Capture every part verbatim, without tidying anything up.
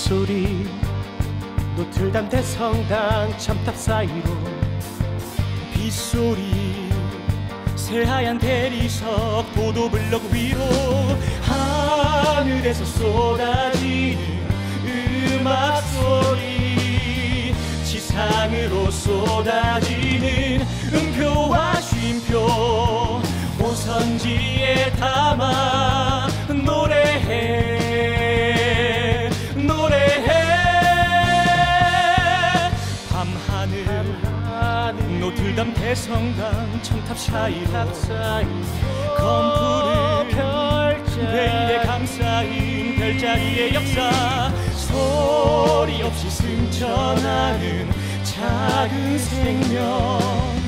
빗소리 노틀담 대성당 첨탑 사이로 빗소리 새하얀 대리석 보도블록 위로 하늘에서 쏟아지는 음악 소리 지상으로 쏟아지는 음표와 쉼표 오선지에 담아 노래해 노래해 밤하늘 노틀담 대성당 첨탑 사이로 검푸른 베일에 감싸인 별자리의 역사 소리 없이 승천하는 작은 생명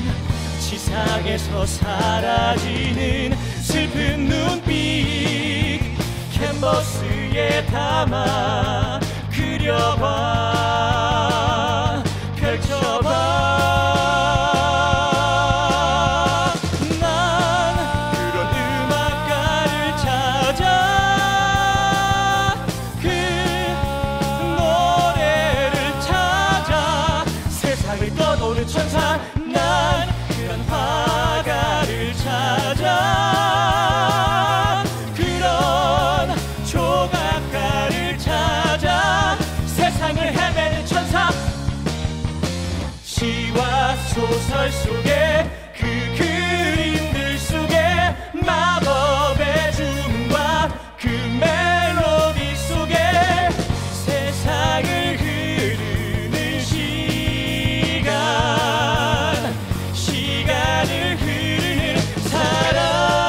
지상에서 사라지는 슬픈 눈빛 캔버스에 담아 그려봐 펼쳐봐 천사 난 그런 화가를 찾아 그런 조각가를 찾아 세상을 헤매는 천사 시와 소설 속에 그 그림들 속에 마법의 주문과 그 멜로디 속에 세상을 흐르는 시간 시간을 흐르는 사랑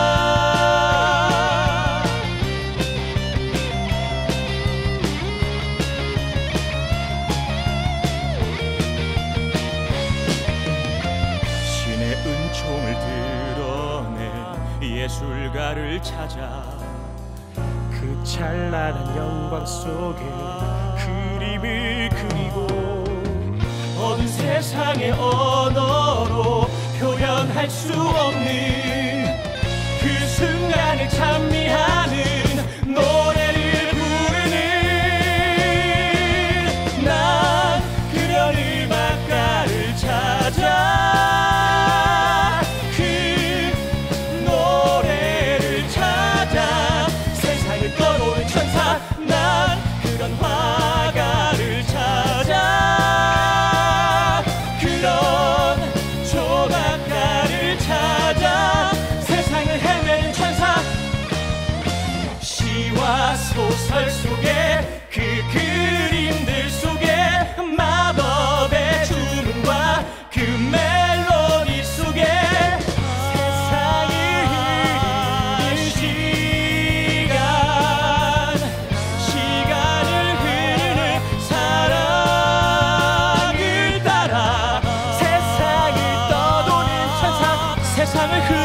신의 은총을 드러내 예술가를 찾아 그 찬란한 영광 속에 그림을 그리고 어두운 세상의 언어로 표현할 수 없는 그 순간을 찬미하는 노래를 부르는 난 그런 음악가를 찾아 그 노래를 찾아 세상을 떠도는 천사 난 그런 화가를 찾아 그런 조각가를 찾아 세상을 헤매는 천사 시와 소설 속에 그 그림들 속에 마법의 주문과 그 멜로디 속에 세상을 흐르는 시간 시간을 흐르는 사랑을 따라 세상을 떠도는 천사 세상을 흐르는